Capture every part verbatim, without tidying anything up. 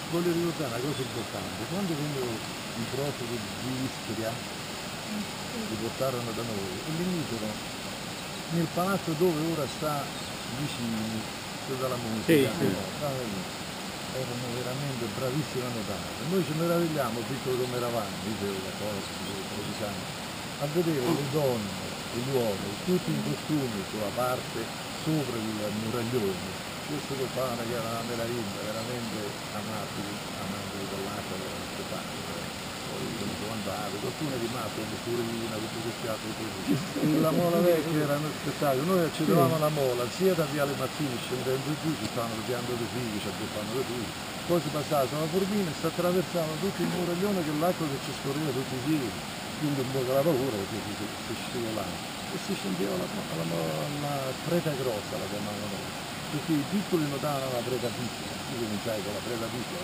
voglio ricordare una cosa importante, quando vennero i profughi di Istria, li portarono da noi e li misero nel palazzo dove ora sta vicini, tutta la musica, Sì, sì. stava lì. Erano veramente bravissimi a nuotare. Noi ci meravigliamo, piccoli come eravamo, dicevo la cosa, diciamo, a vedere le donne e gli uomini, tutti in costumi sulla parte sopra il muraglione. Questo che fa che era una meraviglia, veramente amabili, amabili con l'acqua, erano spettacoli. Poi sono comandati, qualcuno è rimasto in Turina, tutti questi altri così. La mola vecchia era uno spettacolo, noi accedevamo alla mola sia da Viale Mazzini scendendo giù, ci stavano piando dei figli, ci abbuffavano dei figli, poi si passava sulla Forbina e si attraversava tutto il muraglione che l'acqua che ci scorreva tutti i giri, quindi un po' la paura perché si, si, si scivolava. E si scendeva la, la, la, la preta grossa, la chiamavano noi, perché i piccoli nuotavano la preta piccola, tu cominciai con la preta piccola,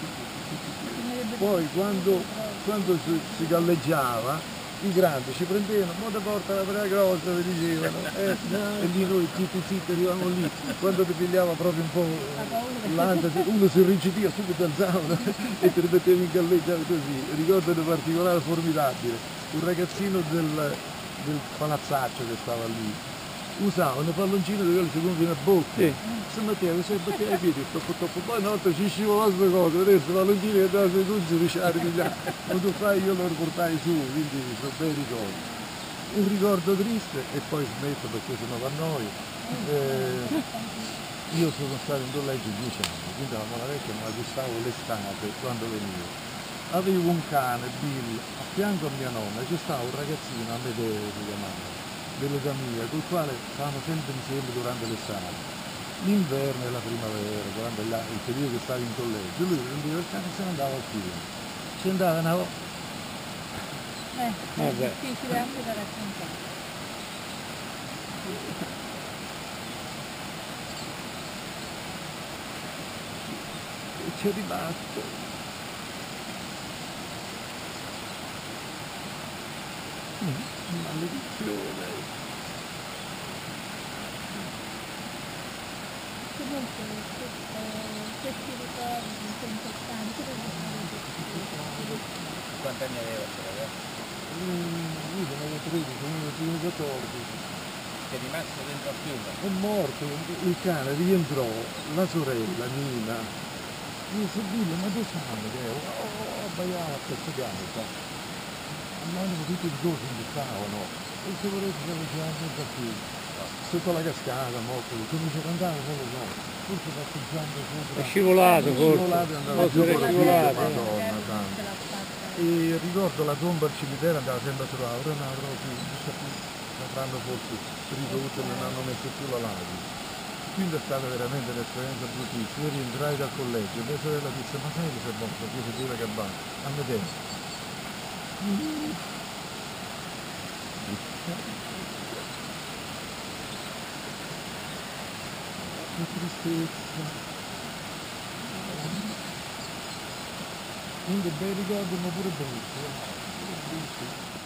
poi quando, quando si, si galleggiava i grandi ci prendevano, mo te porta la preda grossa, vi dicevano, eh, e lì noi zitti zitti arrivavamo lì, quando ti pigliava proprio un po' l'ansia, uno si irrigidiva, subito alzavano e ti rimettevi in galleggiare così. Ricordo un particolare formidabile, un ragazzino del, del palazzaccio che stava lì, usava un palloncino di quelli secondo a bocca, sì. Si metteva, si metteva ai piedi, troppo troppo, poi una volta ci scivolava queste cose, adesso palloncino che andava sui tutti si riusciva a ripigliare, quando fai io lo riportai su, quindi sono bei ricordi. Un ricordo triste e poi smetto perché sennò va a noi. Eh, io sono stato in collegio dieci anni, quindi la mola vecchia me la gustavo l'estate quando venivo. Avevo un cane, Bill, a fianco a mia nonna, ci stava un ragazzino, Amedeo si chiamava, dell'età mia, col quale stavamo sempre insieme durante l'estate. L'inverno e la primavera, durante il periodo che stavo in collegio, lui prendeva il cane e se ne andava al fiume. Ci andava una volta. Eh, è Eh beh. difficile anche da raccontare. E c'è rimasto. Maledizione. Comunque eh, questi ricordi sono importanti, cosa sono Quanti anni aveva questo ragazzo? Mm, io sono tredici, uno quattordici. Che è rimasto dentro al fiume? È morto, il cane rientrò, la sorella Nina, mi disse Billy, ma tu sai che è? Oh, abbaiava a questo gatto. Andavano tutti i due si stavano, e se volete che facevamo sempre al fiume. Sotto la cascata, morto, come ci andava solo no, forse passeggiando sopra. È scivolato È forse. scivolato e andava Forse giù era con la scivolato. vita, Madonna santa. E ricordo la tomba al cimitero andava sempre a trovare, ora non avrò più, non so più, avranno forse risolto e non hanno messo più la lapide. Quindi è stata veramente un'esperienza bruttissima. Io rientrai dal collegio, mia sorella disse, ma sai che sei morto? Io si pure che va, a me tempo. Che tristezza. Quindi bei ricordi ma pure brutti, eh. Pure brutti.